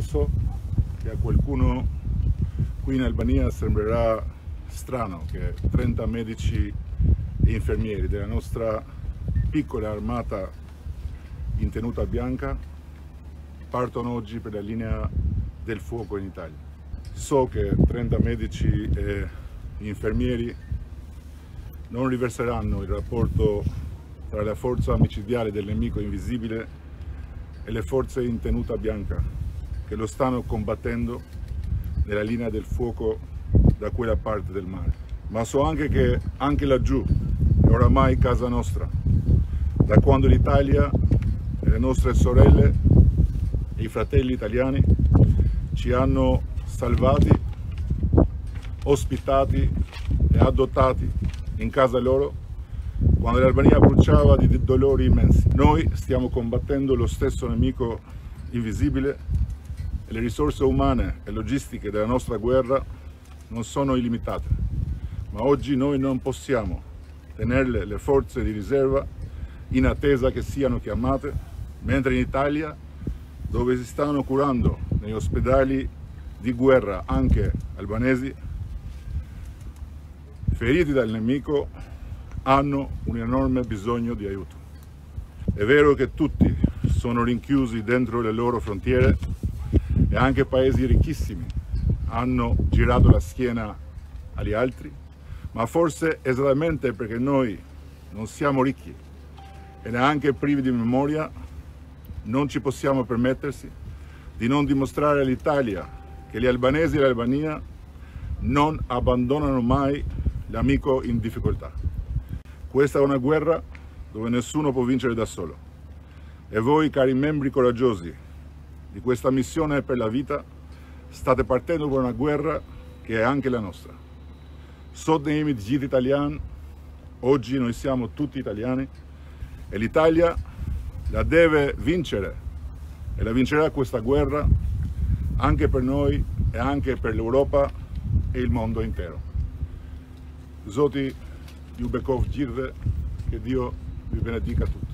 So che a qualcuno qui in Albania sembrerà strano che 30 medici e infermieri della nostra piccola armata in tenuta bianca partono oggi per la linea del fuoco in Italia. So che 30 medici e infermieri non riverseranno il rapporto tra la forza micidiale del nemico invisibile e le forze in tenuta bianca che lo stanno combattendo nella linea del fuoco da quella parte del mare. Ma so anche che anche laggiù è oramai casa nostra, da quando l'Italia e le nostre sorelle e i fratelli italiani ci hanno salvati, ospitati e adottati in casa loro quando l'Albania bruciava di dolori immensi. Noi stiamo combattendo lo stesso nemico invisibile e le risorse umane e logistiche della nostra guerra non sono illimitate, ma oggi noi non possiamo tenerle le forze di riserva in attesa che siano chiamate, mentre in Italia, dove si stanno curando negli ospedali di guerra anche albanesi, feriti dal nemico, hanno un enorme bisogno di aiuto. È vero che tutti sono rinchiusi dentro le loro frontiere e anche paesi ricchissimi hanno girato la schiena agli altri, ma forse esattamente perché noi non siamo ricchi e neanche privi di memoria, non ci possiamo permettersi di non dimostrare all'Italia che gli albanesi e l'Albania non abbandonano mai l'amico in difficoltà. Questa è una guerra dove nessuno può vincere da solo e voi, cari membri coraggiosi di questa missione per la vita, state partendo per una guerra che è anche la nostra. Sot ne jemi të gjithë italian, oggi noi siamo tutti italiani e l'Italia la deve vincere e la vincerà questa guerra anche per noi e anche per l'Europa e il mondo intero. Zoti ju bekov gjithëve, che Dio vi benedica tutti.